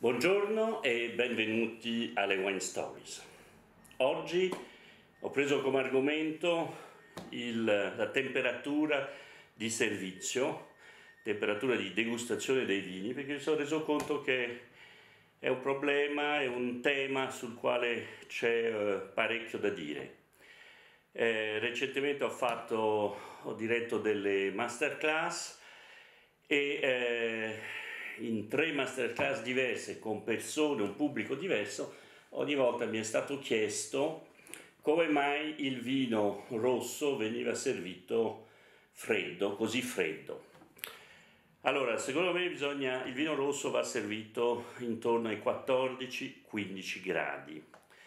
Buongiorno e benvenuti alle Wine Stories. Oggi ho preso come argomento la temperatura di servizio, temperatura di degustazione dei vini, perché mi sono reso conto che è un problema, è un tema sul quale c'è parecchio da dire. Recentemente ho diretto delle masterclass e in 3 masterclass diverse con persone, un pubblico diverso, ogni volta mi è stato chiesto come mai il vino rosso veniva servito freddo, così freddo. Allora, secondo me il vino rosso va servito intorno ai 14-15 gradi.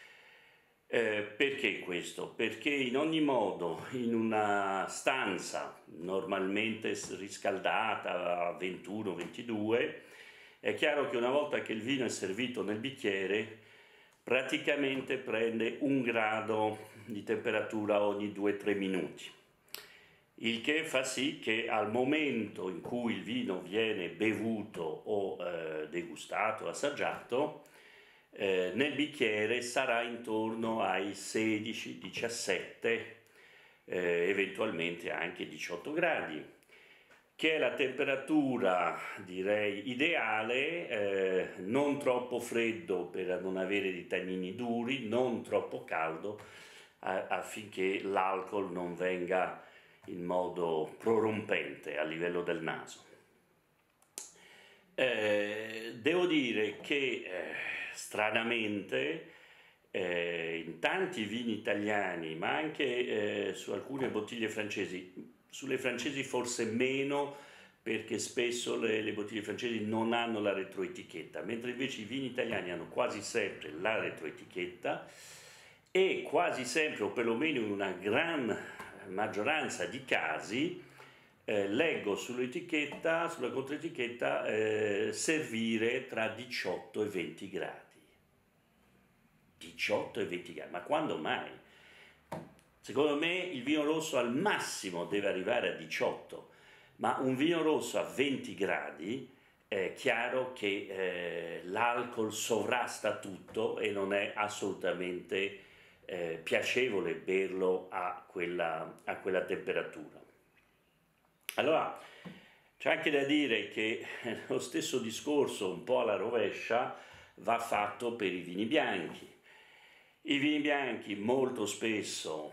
Perché questo? Perché in ogni modo in una stanza normalmente riscaldata a 21-22 è chiaro che una volta che il vino è servito nel bicchiere praticamente prende 1 grado di temperatura ogni 2-3 minuti, il che fa sì che al momento in cui il vino viene bevuto o degustato, assaggiato, nel bicchiere sarà intorno ai 16-17, eventualmente anche 18 gradi, che è la temperatura direi ideale, non troppo freddo per non avere dei tannini duri, non troppo caldo affinché l'alcol non venga in modo prorompente a livello del naso. Devo dire che stranamente in tanti vini italiani, ma anche su alcune bottiglie francesi, sulle francesi forse meno perché spesso le bottiglie francesi non hanno la retroetichetta, mentre invece i vini italiani hanno quasi sempre la retroetichetta e quasi sempre, o perlomeno in una gran maggioranza di casi, leggo sull'etichetta, sulla controetichetta, servire tra 18 e 20 gradi. 18 e 20 gradi, ma quando mai? Secondo me il vino rosso al massimo deve arrivare a 18, ma un vino rosso a 20 gradi è chiaro che l'alcol sovrasta tutto e non è assolutamente piacevole berlo a quella temperatura. Allora, c'è anche da dire che lo stesso discorso, un po' alla rovescia, va fatto per i vini bianchi. I vini bianchi molto spesso,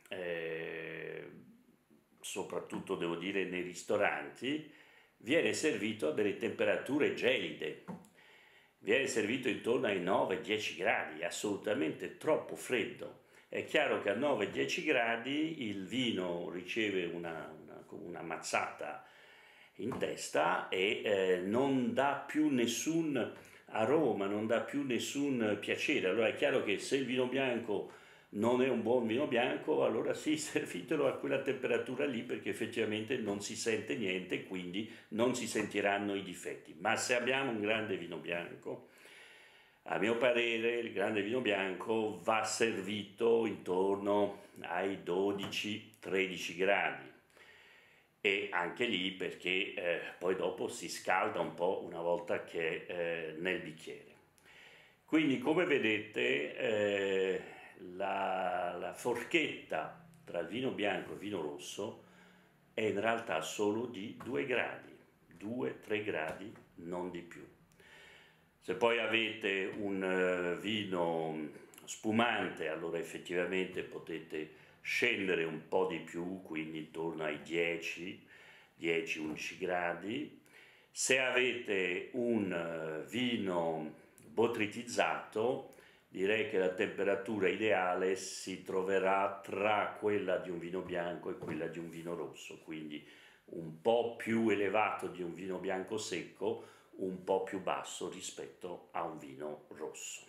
soprattutto devo dire nei ristoranti, viene servito a delle temperature gelide, viene servito intorno ai 9-10 gradi, assolutamente troppo freddo. È chiaro che a 9-10 gradi il vino riceve una mazzata in testa e non dà più nessun aroma, non dà più nessun piacere. Allora è chiaro che se il vino bianco non è un buon vino bianco, allora sì, servitelo a quella temperatura lì perché effettivamente non si sente niente e quindi non si sentiranno i difetti. Ma se abbiamo un grande vino bianco, a mio parere il grande vino bianco va servito intorno ai 12-13 gradi e anche lì perché poi dopo si scalda un po' una volta che è nel bicchiere. Quindi come vedete la forchetta tra il vino bianco e il vino rosso è in realtà solo di 2 gradi, 2-3 gradi, non di più. Se poi avete un vino spumante, allora effettivamente potete scendere un po' di più, quindi intorno ai 10-11 gradi. Se avete un vino botritizzato, direi che la temperatura ideale si troverà tra quella di un vino bianco e quella di un vino rosso, quindi un po' più elevato di un vino bianco secco, un po' più basso rispetto a un vino rosso.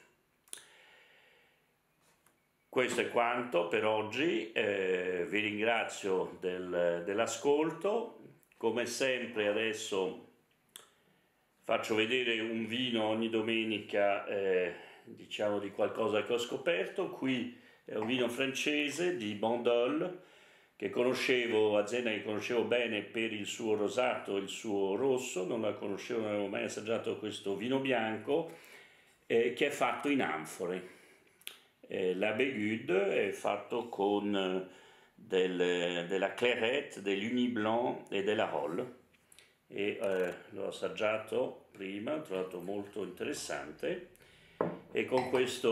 Questo è quanto per oggi, vi ringrazio dell'ascolto. Come sempre adesso faccio vedere un vino ogni domenica, diciamo di qualcosa che ho scoperto. Qui è un vino francese di Bandol che conoscevo, azienda che conoscevo bene per il suo rosato e il suo rosso, non la conoscevo, non avevo mai assaggiato questo vino bianco che è fatto in anfore. La Bégude è fatto con della Clairette, dell'Uni Blanc e della Rolle e l'ho assaggiato prima, l'ho trovato molto interessante e con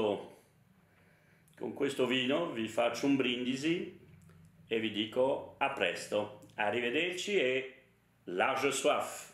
questo vino vi faccio un brindisi e vi dico a presto, arrivederci e large soif!